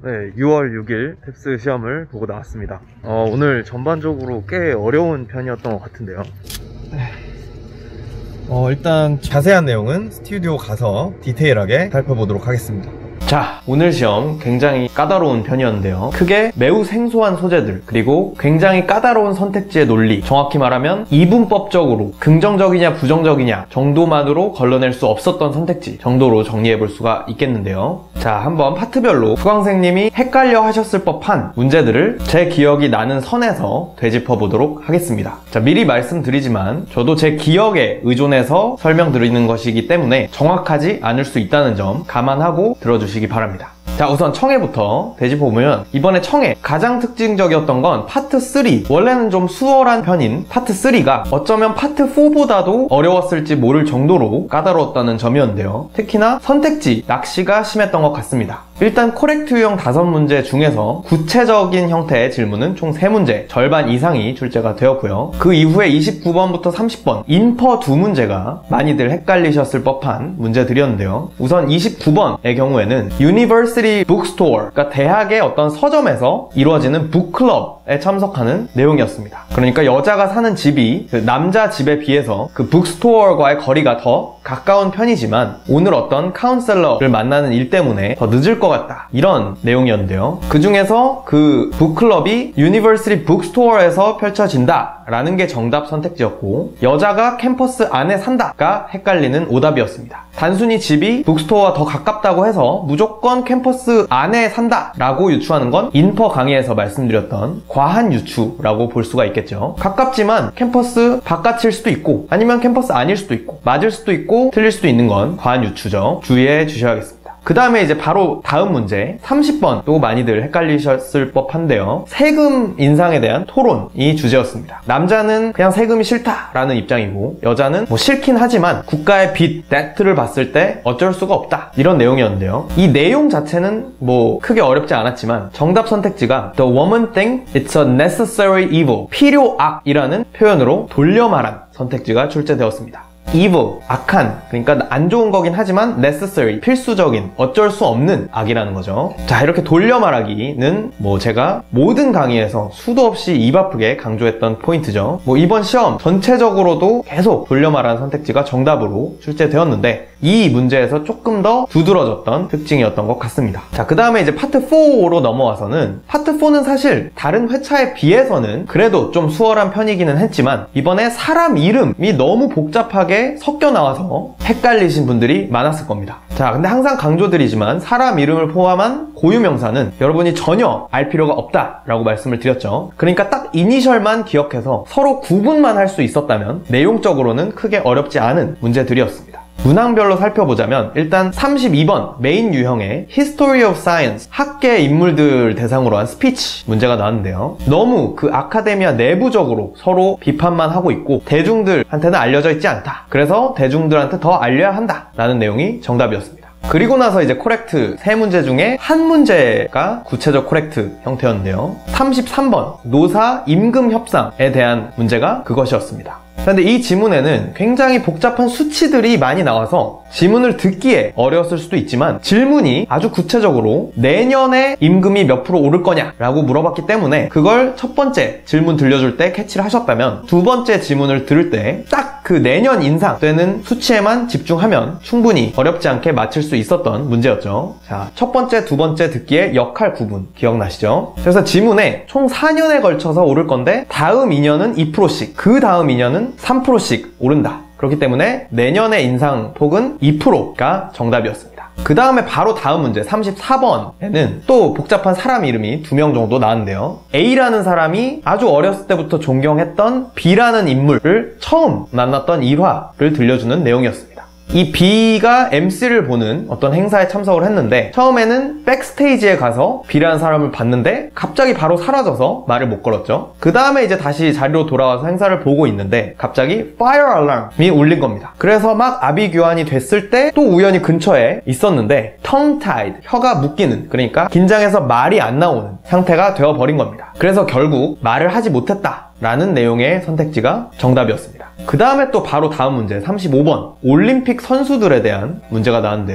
네, 6월 6일 탭스 시험을 보고 나왔습니다. 오늘 전반적으로 꽤 어려운 편이었던 것 같은데요. 일단 자세한 내용은 스튜디오 가서 디테일하게 살펴보도록 하겠습니다. 자, 오늘 시험 굉장히 까다로운 편이었는데요. 크게 매우 생소한 소재들, 그리고 굉장히 까다로운 선택지의 논리, 정확히 말하면 이분법적으로 긍정적이냐 부정적이냐 정도만으로 걸러낼 수 없었던 선택지 정도로 정리해 볼 수가 있겠는데요. 자, 한번 파트별로 수강생님이 헷갈려 하셨을 법한 문제들을 제 기억이 나는 선에서 되짚어 보도록 하겠습니다. 자, 미리 말씀드리지만 저도 제 기억에 의존해서 설명드리는 것이기 때문에 정확하지 않을 수 있다는 점 감안하고 들어주시기 바랍니다. 자, 우선 청해부터 되짚어보면 이번에 청해 가장 특징적이었던 건 파트 3, 원래는 좀 수월한 편인 파트 3가 어쩌면 파트 4보다도 어려웠을지 모를 정도로 까다로웠다는 점이었는데요. 특히나 선택지 낚시가 심했던 것 같습니다. 일단 코렉트 유형 5문제 중에서 구체적인 형태의 질문은 총 3문제, 절반 이상이 출제가 되었고요. 그 이후에 29번부터 30번 인퍼 2문제가 많이들 헷갈리셨을 법한 문제들이었는데요. 우선 29번의 경우에는 University Bookstore, 그러니까 대학의 어떤 서점에서 이루어지는 북클럽에 참석하는 내용이었습니다. 그러니까 여자가 사는 집이 그 남자 집에 비해서 그 북스토어과의 거리가 더 가까운 편이지만 오늘 어떤 카운셀러를 만나는 일 때문에 더 늦을 것 같다, 이런 내용이었는데요. 그 중에서 그 북클럽이 유니버시티 북스토어에서 펼쳐진다 라는 게 정답 선택지였고, 여자가 캠퍼스 안에 산다가 헷갈리는 오답이었습니다. 단순히 집이 북스토어와 더 가깝다고 해서 무조건 캠퍼스 안에 산다 라고 유추하는 건 인퍼 강의에서 말씀드렸던 과한 유추라고 볼 수가 있겠죠. 가깝지만 캠퍼스 바깥일 수도 있고 아니면 캠퍼스 아닐 수도 있고 맞을 수도 있고 틀릴 수도 있는 건 과한 유추죠. 주의해 주셔야겠습니다. 그 다음에 이제 바로 다음 문제 30번 또 많이들 헷갈리셨을 법한데요. 세금 인상에 대한 토론이 주제였습니다. 남자는 그냥 세금이 싫다라는 입장이고 여자는 뭐 싫긴 하지만 국가의 빚, debt를 봤을 때 어쩔 수가 없다, 이런 내용이었는데요. 이 내용 자체는 뭐 크게 어렵지 않았지만 정답 선택지가 The woman thinks it's a necessary evil, 필요악이라는 표현으로 돌려 말한 선택지가 출제되었습니다. evil, 악한, 그러니까 안 좋은 거긴 하지만 necessary, 필수적인, 어쩔 수 없는 악이라는 거죠. 자, 이렇게 돌려 말하기는 뭐 제가 모든 강의에서 수도 없이 입 아프게 강조했던 포인트죠. 뭐 이번 시험 전체적으로도 계속 돌려 말하는 선택지가 정답으로 출제되었는데 이 문제에서 조금 더 두드러졌던 특징이었던 것 같습니다. 자, 그 다음에 이제 파트 4로 넘어와서는 파트 4는 사실 다른 회차에 비해서는 그래도 좀 수월한 편이기는 했지만 이번에 사람 이름이 너무 복잡하게 섞여 나와서 헷갈리신 분들이 많았을 겁니다. 자, 근데 항상 강조드리지만 사람 이름을 포함한 고유명사는 여러분이 전혀 알 필요가 없다라고 말씀을 드렸죠. 그러니까 딱 이니셜만 기억해서 서로 구분만 할 수 있었다면 내용적으로는 크게 어렵지 않은 문제들이었습니다. 문항별로 살펴보자면 일단 32번 메인 유형의 History of Science, 학계 인물들 대상으로 한 스피치 문제가 나왔는데요. 너무 그 아카데미아 내부적으로 서로 비판만 하고 있고 대중들한테는 알려져 있지 않다. 그래서 대중들한테 더 알려야 한다 라는 내용이 정답이었습니다. 그리고 나서 이제 코렉트 3문제 중에 한 문제가 구체적 코렉트 형태였는데요. 33번 노사 임금 협상에 대한 문제가 그것이었습니다. 그런데 이 지문에는 굉장히 복잡한 수치들이 많이 나와서 지문을 듣기에 어려웠을 수도 있지만 질문이 아주 구체적으로 내년에 임금이 몇 프로 오를 거냐 라고 물어봤기 때문에 그걸 첫 번째 질문 들려줄 때 캐치를 하셨다면 두 번째 질문을 들을 때 딱 그 내년 인상되는 수치에만 집중하면 충분히 어렵지 않게 맞출 수 있었던 문제였죠. 자, 첫 번째, 두 번째 듣기의 역할 구분 기억나시죠? 그래서 지문에 총 4년에 걸쳐서 오를 건데 다음 2년은 2%씩, 그 다음 2년은 3%씩 오른다. 그렇기 때문에 내년의 인상폭은 2%가 정답이었습니다. 그 다음에 바로 다음 문제 34번에는 또 복잡한 사람 이름이 2명 정도 나왔는데요. A라는 사람이 아주 어렸을 때부터 존경했던 B라는 인물을 처음 만났던 일화를 들려주는 내용이었습니다. 이 B가 MC를 보는 어떤 행사에 참석을 했는데 처음에는 백스테이지에 가서 B라는 사람을 봤는데 갑자기 바로 사라져서 말을 못 걸었죠. 그 다음에 이제 다시 자리로 돌아와서 행사를 보고 있는데 갑자기 Fire Alarm이 울린 겁니다. 그래서 막 아비규환이 됐을 때 또 우연히 근처에 있었는데 tongue-tied, 혀가 묶이는, 그러니까 긴장해서 말이 안 나오는 상태가 되어버린 겁니다. 그래서 결국 말을 하지 못했다 라는 내용의 선택지가 정답이었습니다. 그 다음에 또 바로 다음 문제 35번 올림픽 선수들에 대한 문제가 나왔는데요.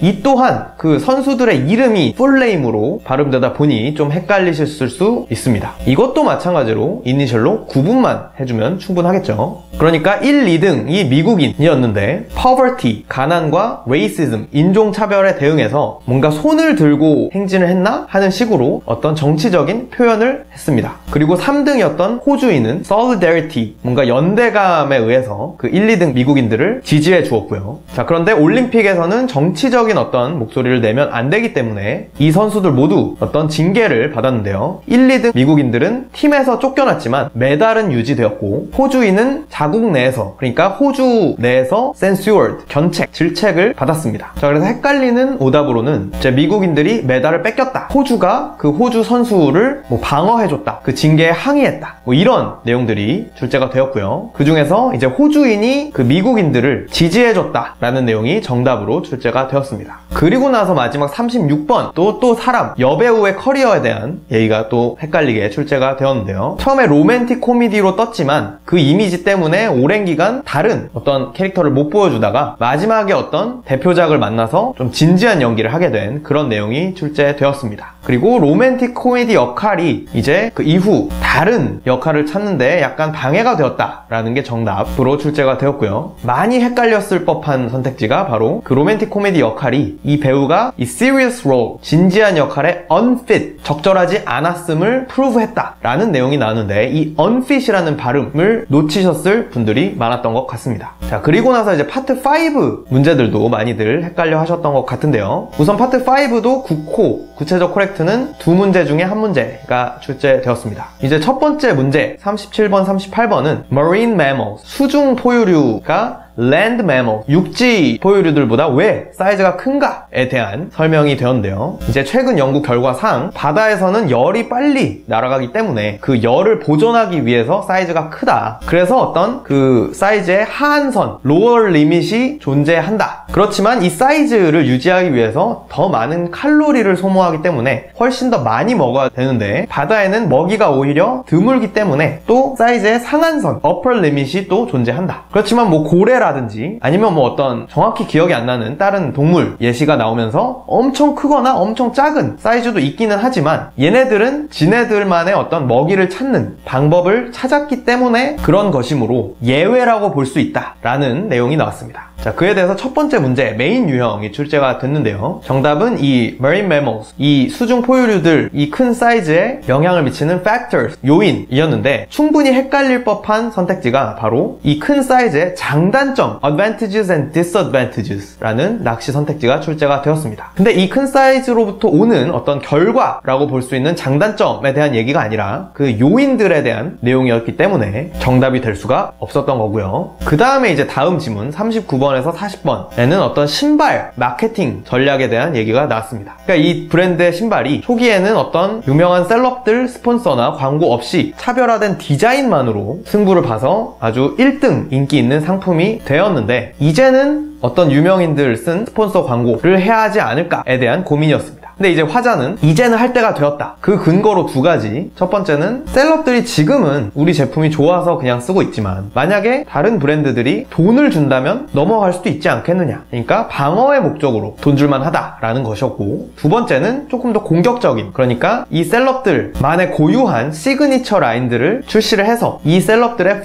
이 또한 그 선수들의 이름이 풀네임으로 발음되다 보니 좀 헷갈리실 수 있습니다. 이것도 마찬가지로 이니셜로 구분만 해주면 충분하겠죠. 그러니까 1, 2등이 미국인이었는데 poverty, 가난과 racism, 인종차별에 대응해서 뭔가 손을 들고 행진을 했나 하는 식으로 어떤 정치적인 표현을 했습니다. 그리고 3등이었던 호주인은 solidarity, 뭔가 연대감에 의해서 그 1, 2등 미국인들을 지지해 주었고요. 자, 그런데 올림픽에서는 정치적인 어떤 목소리를 내면 안 되기 때문에 이 선수들 모두 어떤 징계를 받았는데요. 1, 2등 미국인들은 팀에서 쫓겨났지만 메달은 유지되었고, 호주인은 자국 내에서, 그러니까 호주 내에서 censured, 견책, 질책을 받았습니다. 자, 그래서 헷갈리는 오답으로는 이제 미국인들이 메달을 뺏겼다, 호주가 그 호주 선수를 뭐 방어해줬다, 그 징계에 항의했다, 뭐 이런 내용들이 출제가 되었고요. 그 중에서 이제 호주인이 그 미국인들을 지지해줬다 라는 내용이 정답으로 출제가 되었습니다. 그리고 나서 마지막 36번 또 사람, 여배우의 커리어에 대한 얘기가 또 헷갈리게 출제가 되었는데요. 처음에 로맨틱 코미디로 떴지만 그 이미지 때문에 오랜 기간 다른 어떤 캐릭터를 못 보여주다가 마지막에 어떤 대표작을 만나서 좀 진지한 연기를 하게 된 그런 내용이 출제되었습니다. 그리고 로맨틱 코미디 역할이 이제 그 이후 다른 역할을 찾는데 약간 방해가 되었다라는 게 정답으로 출제가 되었고요. 많이 헷갈렸을 법한 선택지가 바로 그 로맨틱 코미디 역할이 이 배우가 이 serious role, 진지한 역할에 unfit, 적절하지 않았음을 프루브했다라는 내용이 나오는데, 이 unfit이라는 발음을 놓치셨을 분들이 많았던 것 같습니다. 자, 그리고 나서 이제 파트 5 문제들도 많이들 헷갈려 하셨던 것 같은데요. 우선 파트 5도 9코, 구체적 코렉트는 두 문제 중에 한 문제가 출제되었습니다. 이제 첫 번째 문제 37번, 38번은 marine mammals, 수중 포유류가 land mammal, 육지 포유류들보다 왜 사이즈가 큰가에 대한 설명이 되었는데요. 이제 최근 연구 결과상 바다에서는 열이 빨리 날아가기 때문에 그 열을 보존하기 위해서 사이즈가 크다. 그래서 어떤 그 사이즈의 하한선, lower limit이 존재한다. 그렇지만 이 사이즈를 유지하기 위해서 더 많은 칼로리를 소모하기 때문에 훨씬 더 많이 먹어야 되는데, 바다에는 먹이가 오히려 드물기 때문에 또 사이즈의 상한선, upper limit이 또 존재한다. 그렇지만 뭐 고래라든지 아니면 뭐 어떤 정확히 기억이 안 나는 다른 동물 예시가 나오면서 엄청 크거나 엄청 작은 사이즈도 있기는 하지만, 얘네들은 지네들만의 어떤 먹이를 찾는 방법을 찾았기 때문에 그런 것이므로 예외라고 볼 수 있다라는 내용이 나왔습니다. 자, 그에 대해서 첫 번째 문제 메인 유형이 출제가 됐는데요. 정답은 이 marine mammals, 이 수중 포유류들, 이 큰 사이즈에 영향을 미치는 factors, 요인이었는데, 충분히 헷갈릴 법한 선택지가 바로 이 큰 사이즈의 장단점, advantages and disadvantages 라는 낚시 선택지가 출제가 되었습니다. 근데 이 큰 사이즈로부터 오는 어떤 결과라고 볼 수 있는 장단점에 대한 얘기가 아니라 그 요인들에 대한 내용이었기 때문에 정답이 될 수가 없었던 거고요. 그 다음에 이제 다음 지문 39번에서 40번에는 어떤 신발 마케팅 전략에 대한 얘기가 나왔습니다. 그러니까 이 브랜드의 신발이 초기에는 어떤 유명한 셀럽들 스폰서나 광고 없이 차별화된 디자인만으로 승부를 봐서 아주 1등 인기 있는 상품이 되었는데, 이제는 어떤 유명인들 쓴 스폰서 광고를 해야 하지 않을까에 대한 고민이었습니다. 근데 이제 화자는 이제는 할 때가 되었다. 그 근거로 두 가지. 첫 번째는 셀럽들이 지금은 우리 제품이 좋아서 그냥 쓰고 있지만 만약에 다른 브랜드들이 돈을 준다면 넘어갈 수도 있지 않겠느냐. 그러니까 방어의 목적으로 돈 줄만 하다라는 것이었고, 두 번째는 조금 더 공격적인, 그러니까 이 셀럽들만의 고유한 시그니처 라인들을 출시를 해서 이 셀럽들의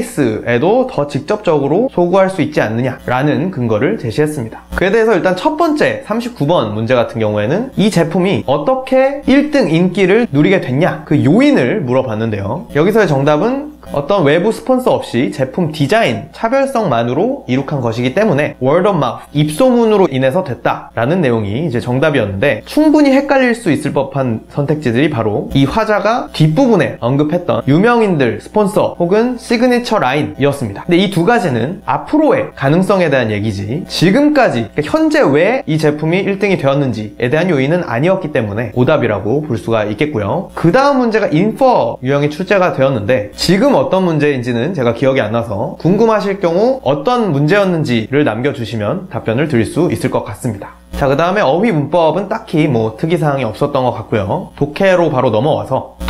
팬베이스에도 더 직접적으로 소구할 수 있지 않느냐라는 근거를 제시했습니다. 그에 대해서 일단 첫 번째 39번 문제 같은 경우에는 이 제품이 어떻게 1등 인기를 누리게 됐냐, 그 요인을 물어봤는데요. 여기서의 정답은 어떤 외부 스폰서 없이 제품 디자인, 차별성만으로 이룩한 것이기 때문에 word of mouth, 입소문으로 인해서 됐다라는 내용이 이제 정답이었는데, 충분히 헷갈릴 수 있을 법한 선택지들이 바로 이 화자가 뒷부분에 언급했던 유명인들 스폰서 혹은 시그니처 라인이었습니다. 근데 이 두 가지는 앞으로의 가능성에 대한 얘기지, 지금까지, 그러니까 현재 왜 이 제품이 1등이 되었는지에 대한 요인은 아니었기 때문에 오답이라고 볼 수가 있겠고요. 그 다음 문제가 인퍼 유형이 출제가 되었는데, 지금 어떤 문제인지는 제가 기억이 안 나서 궁금하실 경우 어떤 문제였는지를 남겨주시면 답변을 드릴 수 있을 것 같습니다. 자, 그 다음에 어휘 문법은 딱히 뭐 특이사항이 없었던 것 같고요. 독해로 바로 넘어와서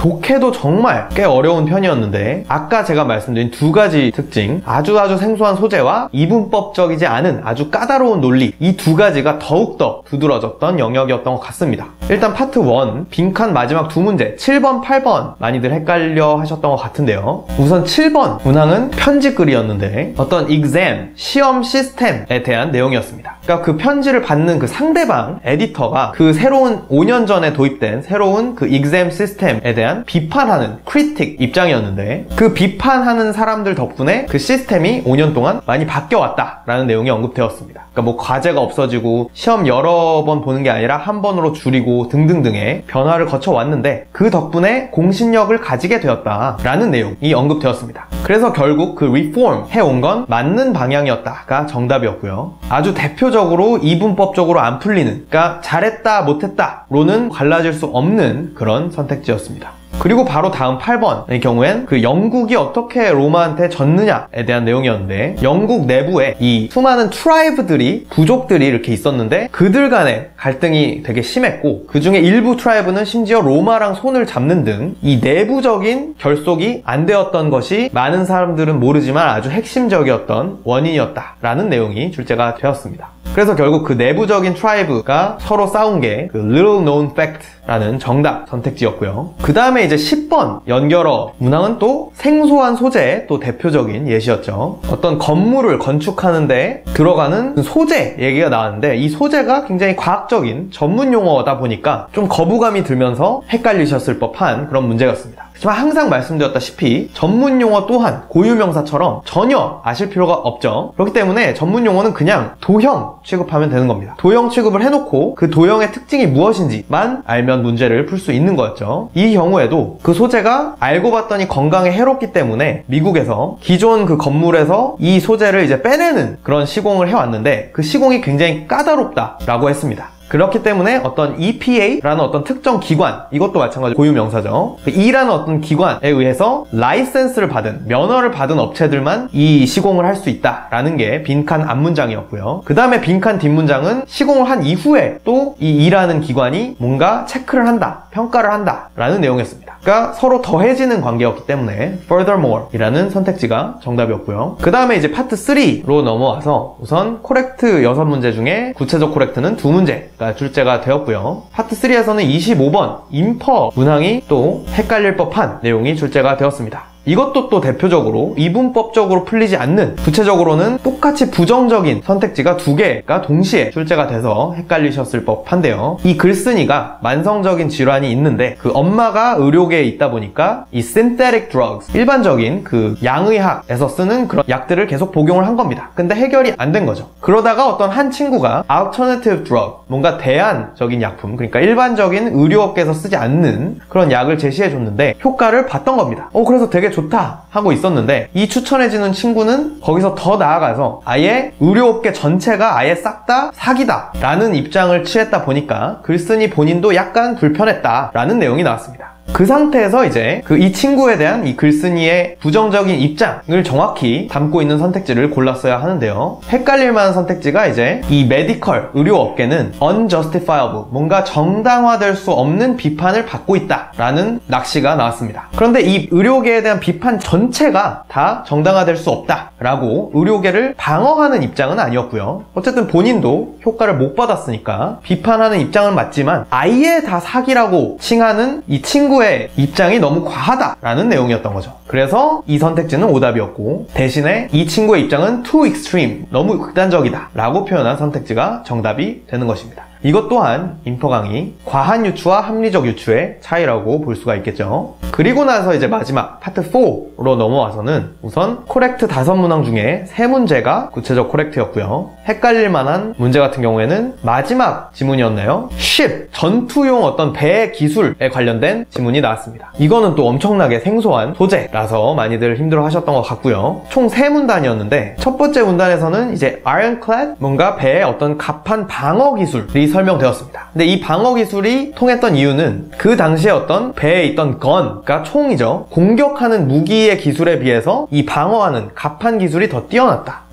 독해도 정말 꽤 어려운 편이었는데 아까 제가 말씀드린 두 가지 특징, 아주 생소한 소재와 이분법적이지 않은 아주 까다로운 논리, 이 두 가지가 더욱더 두드러졌던 영역이었던 것 같습니다. 일단 파트 1, 빈칸 마지막 두 문제 7번, 8번 많이들 헷갈려 하셨던 것 같은데요. 우선 7번 문항은 편지글이었는데 어떤 exam, 시험 시스템에 대한 내용이었습니다. 그러니까 그 편지를 받는 그 상대방 에디터가 그 새로운 5년 전에 도입된 새로운 그 exam 시스템에 대한 비판하는 critic 입장이었는데 그 비판하는 사람들 덕분에 그 시스템이 5년 동안 많이 바뀌어왔다라는 내용이 언급되었습니다. 그러니까 뭐 과제가 없어지고 시험 여러 번 보는 게 아니라 한 번으로 줄이고 등등등의 변화를 거쳐왔는데 그 덕분에 공신력을 가지게 되었다라는 내용이 언급되었습니다. 그래서 결국 그 리폼 해온 건 맞는 방향이었다가 정답이었고요. 아주 대표적으로 이분법적으로 안 풀리는, 그러니까 잘했다 못했다로는 갈라질 수 없는 그런 선택지였습니다. 그리고 바로 다음 8번의 경우엔 그 영국이 어떻게 로마한테 졌느냐에 대한 내용이었는데 영국 내부에 이 수많은 트라이브들이, 부족들이 이렇게 있었는데 그들 간의 갈등이 되게 심했고 그 중에 일부 트라이브는 심지어 로마랑 손을 잡는 등 이 내부적인 결속이 안 되었던 것이 많은 사람들은 모르지만 아주 핵심적이었던 원인이었다라는 내용이 출제가 되었습니다. 그래서 결국 그 내부적인 트라이브가 서로 싸운 게 그 little known fact라는 정답 선택지였고요. 그 다음에 이제 10번 연결어 문항은 또 생소한 소재의 또 대표적인 예시였죠. 어떤 건물을 건축하는데 들어가는 소재 얘기가 나왔는데 이 소재가 굉장히 과학적인 전문 용어다 보니까 좀 거부감이 들면서 헷갈리셨을 법한 그런 문제였습니다. 하지만 항상 말씀드렸다시피 전문 용어 또한 고유명사처럼 전혀 아실 필요가 없죠. 그렇기 때문에 전문 용어는 그냥 도형 취급하면 되는 겁니다. 도형 취급을 해놓고 그 도형의 특징이 무엇인지만 알면 문제를 풀 수 있는 거였죠. 이 경우에도 그 소재가 알고 봤더니 건강에 해롭기 때문에 미국에서 기존 그 건물에서 이 소재를 이제 빼내는 그런 시공을 해왔는데 그 시공이 굉장히 까다롭다라고 했습니다. 그렇기 때문에 어떤 EPA라는 어떤 특정 기관, 이것도 마찬가지로 고유명사죠. E라는 어떤 기관에 의해서 라이센스를 받은, 면허를 받은 업체들만 이 시공을 할 수 있다라는 게 빈칸 앞문장이었고요. 그 다음에 빈칸 뒷문장은 시공을 한 이후에 또 이 E라는 기관이 뭔가 체크를 한다, 평가를 한다 라는 내용이었습니다. 그러니까 서로 더해지는 관계였기 때문에 furthermore 이라는 선택지가 정답이었고요. 그 다음에 이제 파트 3로 넘어와서 우선 코렉트 6문제 중에 구체적 코렉트는 2문제가 출제가 되었고요. 파트 3에서는 25번 인퍼 문항이 또 헷갈릴 법한 내용이 출제가 되었습니다. 이것도 또 대표적으로 이분법적으로 풀리지 않는, 구체적으로는 똑같이 부정적인 선택지가 2개가 동시에 출제가 돼서 헷갈리셨을 법한데요. 이 글쓴이가 만성적인 질환이 있는데 그 엄마가 의료계에 있다 보니까 이 synthetic drugs, 일반적인 그 양의학에서 쓰는 그런 약들을 계속 복용을 한 겁니다. 근데 해결이 안 된 거죠. 그러다가 어떤 한 친구가 alternative drug, 뭔가 대안적인 약품, 그러니까 일반적인 의료업계에서 쓰지 않는 그런 약을 제시해 줬는데 효과를 봤던 겁니다. 그래서 되게 좋다 하고 있었는데 이 추천해주는 친구는 거기서 더 나아가서 아예 의료업계 전체가 아예 싹 다 사기다 라는 입장을 취했다 보니까 글쓴이 본인도 약간 불편했다 라는 내용이 나왔습니다. 그 상태에서 이제 이 친구에 대한 이 글쓴이의 부정적인 입장을 정확히 담고 있는 선택지를 골랐어야 하는데요. 헷갈릴 만한 선택지가 이제 이 메디컬, 의료업계는 unjustifiable, 뭔가 정당화될 수 없는 비판을 받고 있다 라는 낚시가 나왔습니다. 그런데 이 의료계에 대한 비판 전체가 다 정당화될 수 없다 라고 의료계를 방어하는 입장은 아니었고요. 어쨌든 본인도 효과를 못 받았으니까 비판하는 입장은 맞지만 아예 다 사기라고 칭하는 이 친구의 입장이 너무 과하다라는 내용이었던 거죠. 그래서 이 선택지는 오답이었고 대신에 이 친구의 입장은 too extreme, 너무 극단적이다 라고 표현한 선택지가 정답이 되는 것입니다. 이것 또한 인퍼 강의, 과한 유추와 합리적 유추의 차이라고 볼 수가 있겠죠. 그리고 나서 이제 마지막 파트 4로 넘어와서는 우선 코렉트 5문항 중에 3문제가 구체적 코렉트였고요. 헷갈릴 만한 문제 같은 경우에는 마지막 지문이었나요? ship, 전투용 어떤 배 기술에 관련된 지문이 나왔습니다. 이거는 또 엄청나게 생소한 소재라서 많이들 힘들어 하셨던 것 같고요. 총 3문단이었는데 첫 번째 문단에서는 이제 ironclad, 뭔가 배의 어떤 갑판 방어 기술이 설명되었습니다. 근데 이 방어 기술이 통했던 이유는 그 당시에 어떤 배에 있던 건, 그러니까 총이죠. 공격하는 무기의 기술에 비해서 이 방어하는 갑판 기술이 더 뛰어났다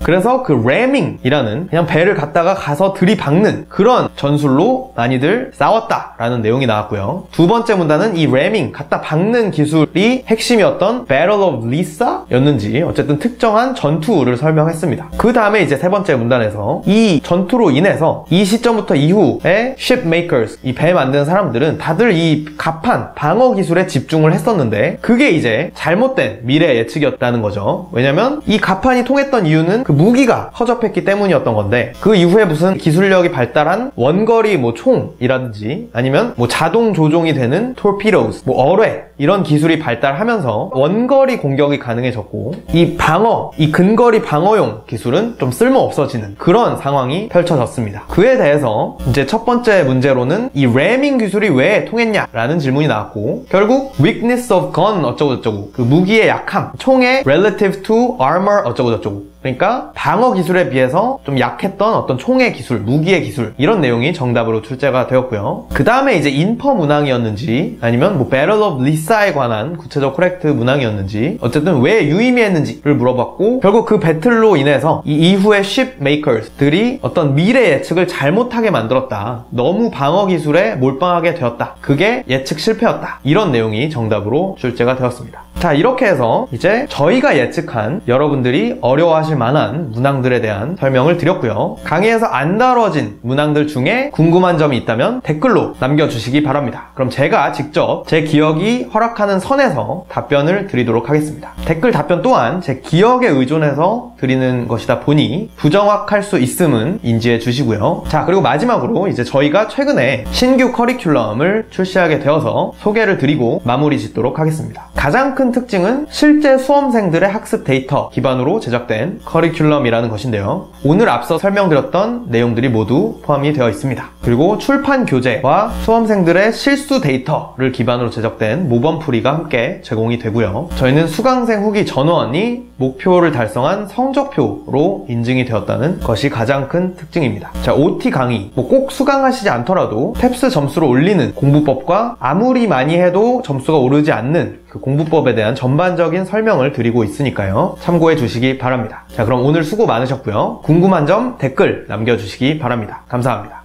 그래서 그 ramming이라는 그냥 배를 갖다가 가서 들이박는 그런 전술로 많이들 싸웠다라는 내용이 나왔고요. 두 번째 문단은 이 ramming, 갖다 박는 기술이 핵심이었던 Battle of Lisa였는지 어쨌든 특정한 전투를 설명했습니다. 그 다음에 이제 세 번째 문단에서 이 전투로 인해서 이 시점부터 이후에 shipmakers, 이 배 만드는 사람들은 다들 이 갑판, 방어 기술에 집중을 했었는데 그게 이제 잘못된 미래 예측이었다는 거죠. 왜냐면 이 갑판이 통했던 이유는 그 무기가 허접했기 때문이었던 건데 그 이후에 무슨 기술력이 발달한 원거리 뭐 총이라든지 아니면 뭐 자동 조종이 되는 torpedoes, 뭐 어뢰 이런 기술이 발달하면서 원거리 공격이 가능해졌고 이 방어, 이 근거리 방어용 기술은 좀 쓸모 없어지는 그런 상황이 펼쳐졌습니다. 그에 대해서 이제 첫 번째 문제로는 이 ramming 기술이 왜 통했냐라는 질문이 나왔고 결국 weakness of gun 어쩌고저쩌고 그 무기의 약함, 총의 relative to armor 어쩌고저쩌고 그러니까 방어 기술에 비해서 좀 약했던 어떤 총의 기술, 무기의 기술 이런 내용이 정답으로 출제가 되었고요. 그 다음에 이제 인퍼 문항이었는지 아니면 뭐 Battle of Lisa에 관한 구체적 코렉트 문항이었는지 어쨌든 왜 유의미했는지를 물어봤고 결국 그 배틀로 인해서 이 이후의 shipmakers들이 어떤 미래 예측을 잘못하게 만들었다. 너무 방어 기술에 몰빵하게 되었다. 그게 예측 실패였다. 이런 내용이 정답으로 출제가 되었습니다. 자, 이렇게 해서 이제 저희가 예측한 여러분들이 어려워하실 만한 문항들에 대한 설명을 드렸고요. 강의에서 안 다뤄진 문항들 중에 궁금한 점이 있다면 댓글로 남겨주시기 바랍니다. 그럼 제가 직접 제 기억이 허락하는 선에서 답변을 드리도록 하겠습니다. 댓글 답변 또한 제 기억에 의존해서 드리는 것이다 보니 부정확할 수 있음은 인지해 주시고요. 자, 그리고 마지막으로 이제 저희가 최근에 신규 커리큘럼을 출시하게 되어서 소개를 드리고 마무리 짓도록 하겠습니다. 가장 큰 특징은 실제 수험생들의 학습 데이터 기반으로 제작된 커리큘럼이라는 것인데요. 오늘 앞서 설명드렸던 내용들이 모두 포함이 되어 있습니다. 그리고 출판 교재와 수험생들의 실수 데이터를 기반으로 제작된 모범풀이가 함께 제공이 되고요. 저희는 수강생 후기 전원이 목표를 달성한 성적표로 인증이 되었다는 것이 가장 큰 특징입니다. 자, OT 강의, 꼭 수강하시지 않더라도 탭스 점수를 올리는 공부법과 아무리 많이 해도 점수가 오르지 않는 그 공부법에 대한 전반적인 설명을 드리고 있으니까요. 참고해 주시기 바랍니다. 자, 그럼 오늘 수고 많으셨고요. 궁금한 점 댓글 남겨주시기 바랍니다. 감사합니다.